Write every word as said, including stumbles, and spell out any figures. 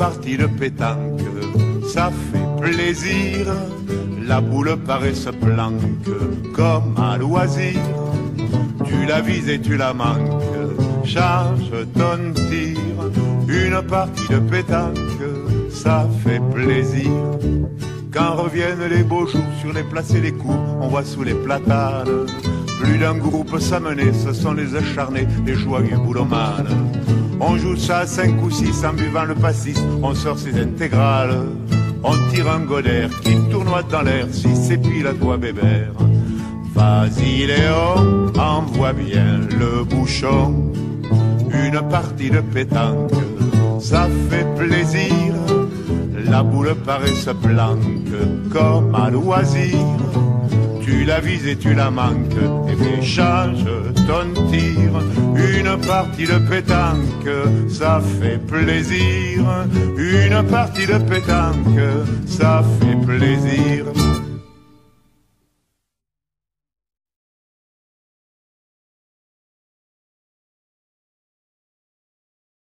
partie de pétanque, ça fait plaisir. La boule paraît se planque comme à loisir. Tu la vises et tu la manques, charge ton tir. Une partie de pétanque, ça fait plaisir. Quand reviennent les beaux jours sur les places et les coups, on voit sous les platanes plus d'un groupe s'amener, ce sont les acharnés, les joyeux boulomanes. On joue ça à cinq ou six en buvant le pastis, on sort ses intégrales. On tire un godère qui tournoie dans l'air, si c'est pile à toi bébert. Vas-y Léon, envoie bien le bouchon. Une partie de pétanque, ça fait plaisir. La boule paraît se planque comme à loisir. Tu la vises et tu la manques, et puis change ton tir. Une partie de pétanque, ça fait plaisir. Une partie de pétanque, ça fait plaisir.